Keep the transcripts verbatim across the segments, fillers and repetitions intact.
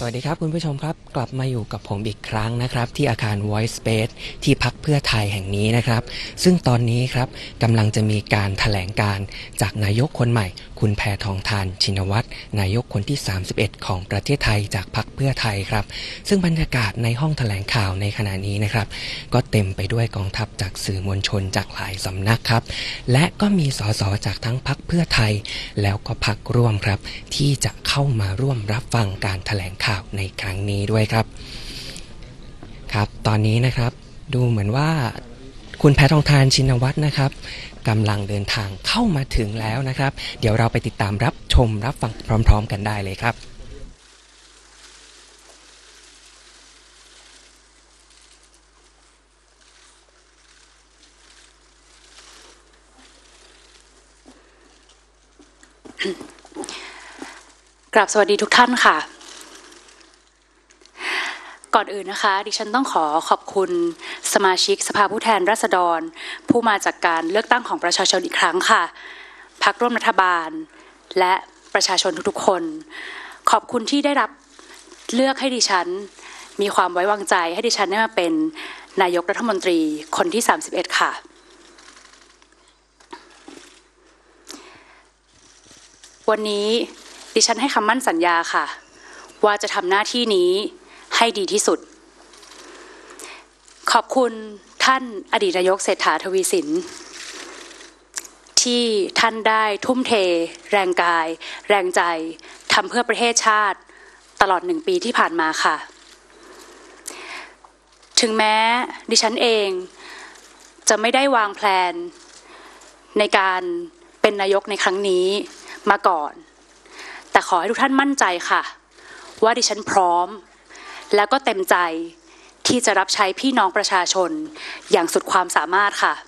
วัสดีครับคุณผู้ชมครับกลับมาอยู่กับผมอีกครั้งนะครับที่อาคาร Voice Space ที่พรรคเพื่อไทยแห่งนี้นะครับซึ่งตอนนี้ครับกำลังจะมีการแถลงการจากนายกคนใหม่คุณแพทองธารชินวัตรนายกคนที่สามสิบเอ็ดของประเทศไทยจากพรรคเพื่อไทยครับซึ่งบรรยากาศในห้องแถลงข่าวในขณะนี้นะครับก็เต็มไปด้วยกองทัพจากสื่อมวลชนจากหลายสำนักครับและก็มีสสจากทั้งพรรคเพื่อไทยแล้วก็พรรคร่วมครับที่จะเข้ามาร่วมรับฟังการแถลงข่าวในครั้งนี้ด้วยครับครับตอนนี้นะครับดูเหมือนว่าคุณแพทองธารชินวัตรนะครับกำลังเดินทางเข้ามาถึงแล้วนะครับเดี๋ยวเราไปติดตามรับชมรับฟังพร้อมๆกันได้เลยครับกราบสวัสดีทุกท่านค่ะก่อนอื่นนะคะดิฉันต้องขอขอบคุณสมาชิกสภาผู้แทนราษฎรผู้มาจากการเลือกตั้งของประชาชนอีกครั้งค่ะพรรคร่วมรัฐบาลและประชาชนทุกๆคนขอบคุณที่ได้รับเลือกให้ดิฉันมีความไว้วางใจให้ดิฉันได้มาเป็นนายกรัฐมนตรีคนที่สามสิบเอ็ดค่ะวันนี้ดิฉันให้คำมั่นสัญญาค่ะว่าจะทำหน้าที่นี้ให้ดีที่สุดขอบคุณท่านอดีตนายกเศรษฐาทวีสินที่ท่านได้ทุ่มเทแรงกายแรงใจทำเพื่อประเทศชาติตลอดหนึ่งปีที่ผ่านมาค่ะถึงแม้ดิฉันเองจะไม่ได้วางแผนในการเป็นนายกในครั้งนี้มาก่อนแต่ขอให้ทุกท่านมั่นใจค่ะว่าดิฉันพร้อมแล้วก็เต็มใจที่จะรับใช้พี่น้องประชาชนอย่างสุดความสามารถค่ะ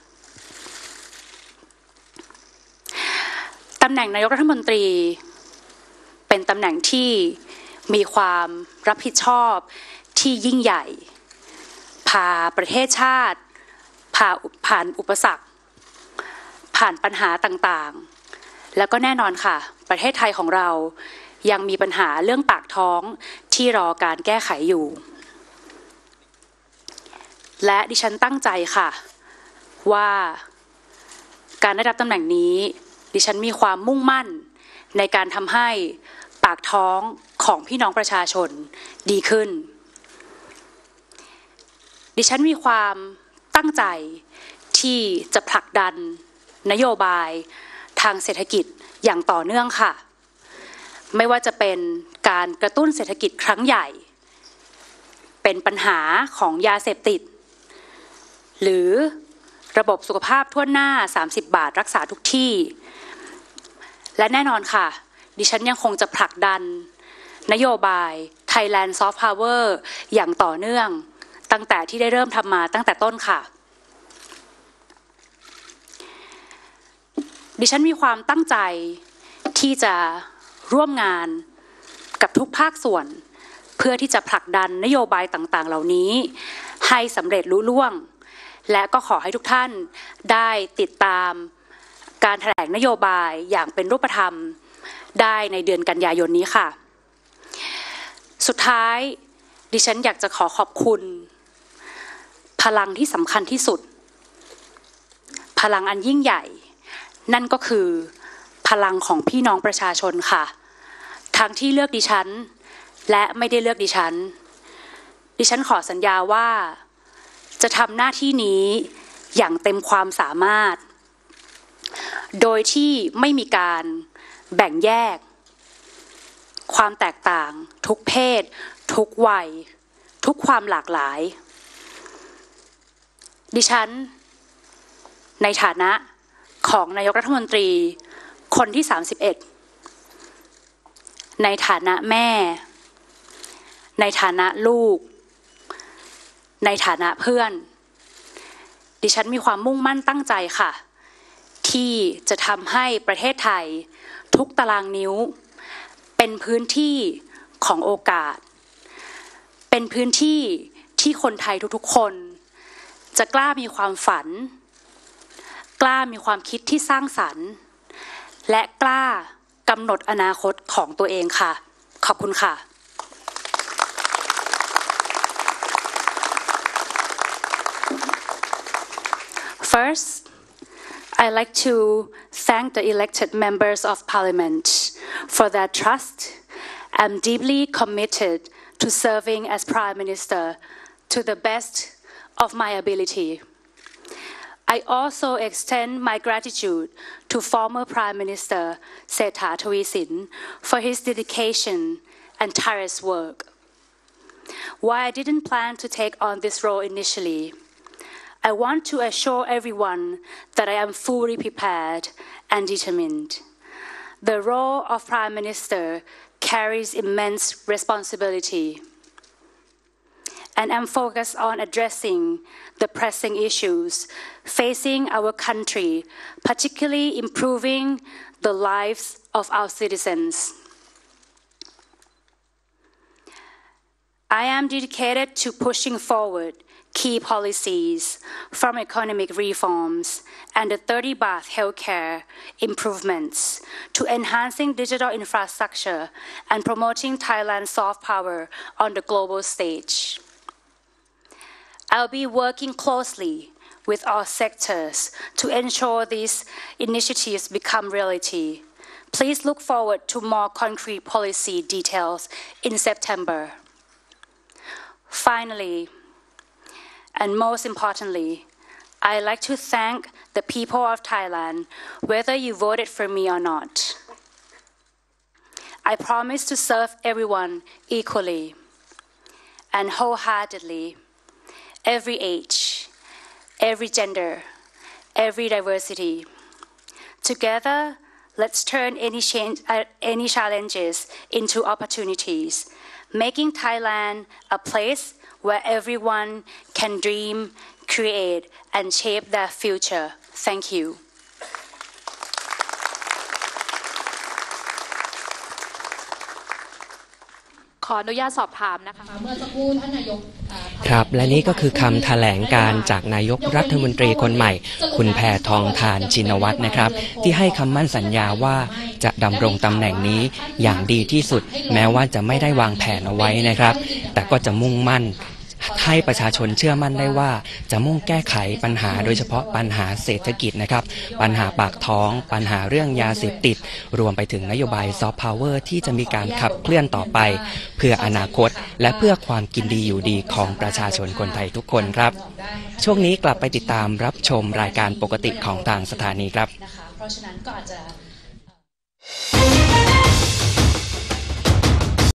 ตำแหน่งนายกรัฐมนตรีเป็นตำแหน่งที่มีความรับผิดชอบที่ยิ่งใหญ่พาประเทศชาติผ่าผ่านอุปสรรคผ่านปัญหาต่างๆแล้วก็แน่นอนค่ะประเทศไทยของเรายังมีปัญหาเรื่องปากท้องที่รอการแก้ไขอยู่และดิฉันตั้งใจค่ะว่าการได้รับตำแหน่งนี้ดิฉันมีความมุ่งมั่นในการทำให้ปากท้องของพี่น้องประชาชนดีขึ้นดิฉันมีความตั้งใจที่จะผลักดันนโยบายทางเศรษฐกิจอย่างต่อเนื่องค่ะไม่ว่าจะเป็นการกระตุ้นเศรษฐกิจครั้งใหญ่เป็นปัญหาของยาเสพติดหรือระบบสุขภาพทั่วหน้าสามสิบบาทรักษาทุกที่และแน่นอนค่ะดิฉันยังคงจะผลักดันนโยบาย Thailand Soft Power อย่างต่อเนื่องตั้งแต่ที่ได้เริ่มทำมาตั้งแต่ต้นค่ะดิฉันมีความตั้งใจที่จะร่วมงานกับทุกภาคส่วนเพื่อที่จะผลักดันนโยบายต่างๆเหล่านี้ให้สำเร็จลุล่วงและก็ขอให้ทุกท่านได้ติดตามการแถลงนโยบายอย่างเป็นรูปธรรมได้ในเดือนกันยายนนี้ค่ะสุดท้ายดิฉันอยากจะขอขอบคุณพลังที่สำคัญที่สุดพลังอันยิ่งใหญ่นั่นก็คือพลังของพี่น้องประชาชนค่ะทั้งที่เลือกดิฉันและไม่ได้เลือกดิฉันดิฉันขอสัญญาว่าจะทำหน้าที่นี้อย่างเต็มความสามารถโดยที่ไม่มีการแบ่งแยกความแตกต่างทุกเพศทุกวัยทุกความหลากหลายดิฉันในฐานะของนายกรัฐมนตรีคนที่สามสิบเอ็ดในฐานะแม่ในฐานะลูกในฐานะเพื่อนดิฉันมีความมุ่งมั่นตั้งใจค่ะที่จะทำให้ประเทศไทยทุกตารางนิ้วเป็นพื้นที่ของโอกาสเป็นพื้นที่ที่คนไทยทุกๆคนจะกล้ามีความฝันกล้ามีความคิดที่สร้างสรรค์และกล้ากำหนดอนาคตของตัวเองค่ะขอบคุณค่ะ First, I'd like to thank the elected members of Parliament for their trust. I'm deeply committed to serving as Prime Minister to the best of my ability. I also extend my gratitude to former Prime Minister Sethra Thavisin for his dedication and tireless work. While I didn't plan to take on this role initially, I want to assure everyone that I am fully prepared and determined. The role of Prime Minister carries immense responsibility, and I'm focused on addressing the pressing issues facing our country, particularly improving the lives of our citizens. I am dedicated to pushing forward key policies from economic reforms and the thirty baht healthcare improvements to enhancing digital infrastructure and promoting Thailand's soft power on the global stage. I'll be working closely with all sectors to ensure these initiatives become reality. Please look forward to more concrete policy details in September. Finally, and most importantly, I'd like to thank the people of Thailand, whether you voted for me or not. I promise to serve everyone equally and wholeheartedly, every age, every gender, every diversity. Together, let's turn any, change, uh, any challenges into opportunities, making Thailand a place where everyone can dream, create, and shape their future. Thank you. ขออนุญาตสอบถามนะคะเมื่อสักครู่ท่านนายกครับและนี่ก็คือคำแถลงการจากนายกรัฐมนตรีคนใหม่คุณแพทองธารชินวัตรนะครับที่ให้คำมั่นสัญญาว่าจะดำรงตำแหน่งนี้อย่างดีที่สุดแม้ว่าจะไม่ได้วางแผนเอาไว้นะครับแต่ก็จะมุ่งมั่นให้ประชาชนเชื่อมั่นได้ว่าจะมุ่งแก้ไขปัญหาโดยเฉพาะปัญหาเศรษฐกิจนะครับปัญหาปากท้องปัญหาเรื่องยาเสพติดรวมไปถึงนโยบายซอฟต์พาวเวอร์ที่จะมีการขับเคลื่อนต่อไปเพื่ออนาคตและเพื่อความกินดีอยู่ดีของประชาชนคนไทยทุกคนครับช่วงนี้กลับไปติดตามรับชมรายการปกติของทางสถานีครับนะคะเพราะฉะนั้นก็อาจจะ